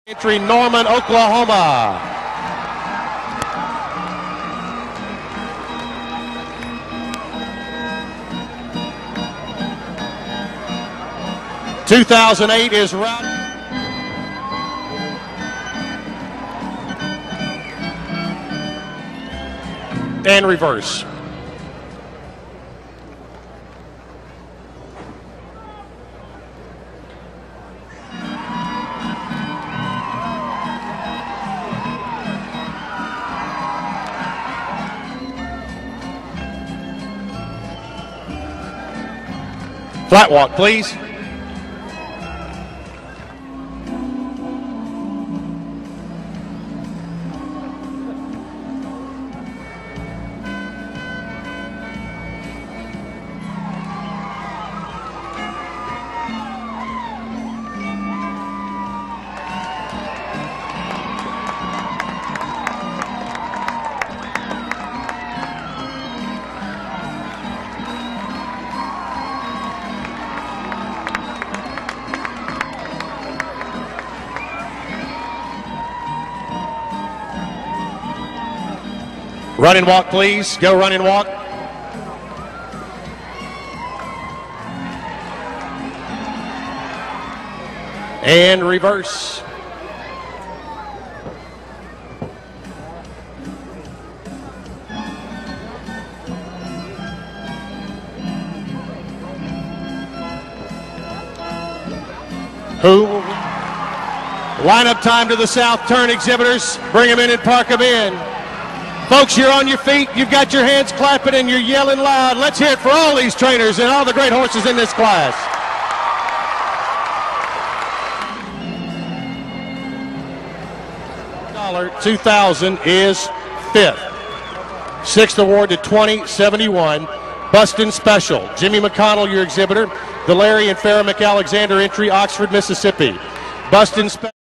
Entry Norman, Oklahoma. (2008) is route. And reverse. Flat walk, please. Run and walk, please. Go run and walk. And reverse. Who? Lineup time to the south turn, exhibitors. Bring them in and park them in. Folks, you're on your feet, you've got your hands clapping, and you're yelling loud. Let's hear it for all these trainers and all the great horses in this class. $2000 is fifth. Sixth award to 2071. Bustin Special. Jimmy McConnell, your exhibitor. The Larry and Farrah McAlexander entry, Oxford, Mississippi. Bustin Special.